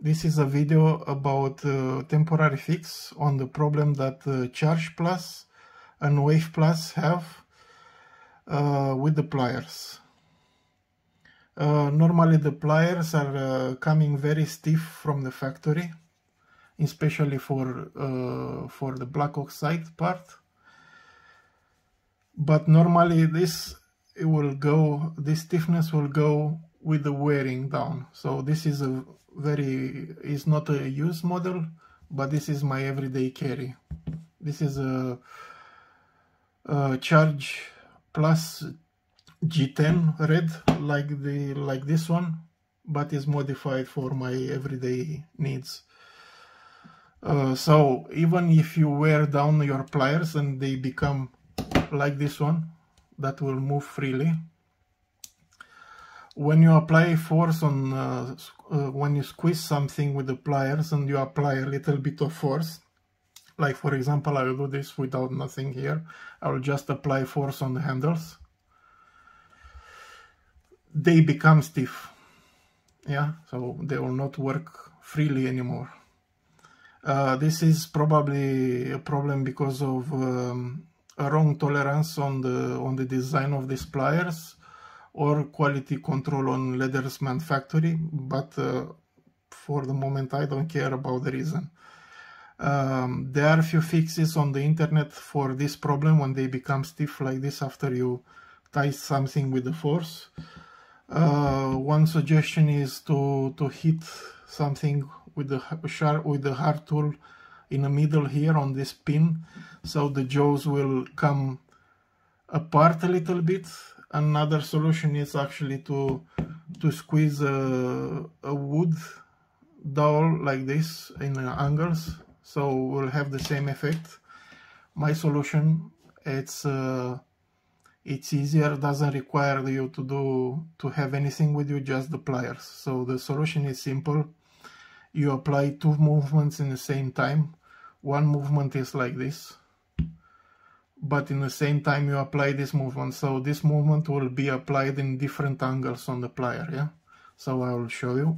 This is a video about temporary fix on the problem that Charge Plus and Wave Plus have with the pliers. Normally the pliers are coming very stiff from the factory, especially for the black oxide part. But normally this stiffness will go with the wearing down. So this is is not a used model, but this is my everyday carry. This is a Charge Plus G10 red, like this one, but is modified for my everyday needs. So even if you wear down your pliers and they become like this one, that will move freely. When you apply force on, when you squeeze something with the pliers and you apply a little bit of force, like for example, I will do this without nothing here, I will just apply force on the handles, they become stiff, yeah, so they will not work freely anymore. This is probably a problem because of a wrong tolerance on the design of these pliers, or quality control on Leatherman factory, but for the moment I don't care about the reason. There are a few fixes on the internet for this problem when they become stiff like this after you tie something with the force. One suggestion is to hit something with the hard tool in the middle here on this pin, so the jaws will come apart a little bit. Another solution is actually to squeeze a wood dowel like this in angles, so we'll have the same effect. My solution, it's easier, doesn't require you to have anything with you, just the pliers. So the solution is simple. You apply two movements in the same time. One movement is like this, but in the same time you apply this movement, so this movement will be applied in different angles on the plier, yeah? So I will show you.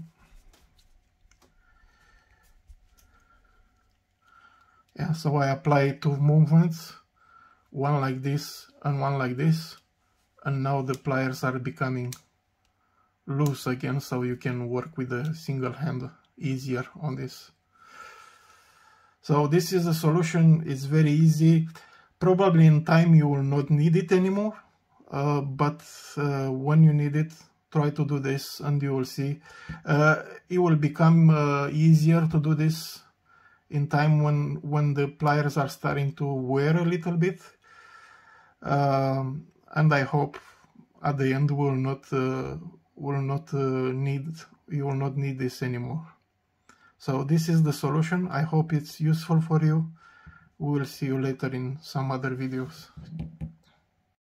Yeah, so I apply two movements, one like this and one like this, and now the pliers are becoming loose again, so you can work with a single hand easier on this. So this is a solution, it's very easy. Probably in time you will not need it anymore, but when you need it, try to do this and you will see. It will become easier to do this in time when the pliers are starting to wear a little bit. And I hope at the end you will not need this anymore. So this is the solution. I hope it's useful for you. We will see you later in some other videos.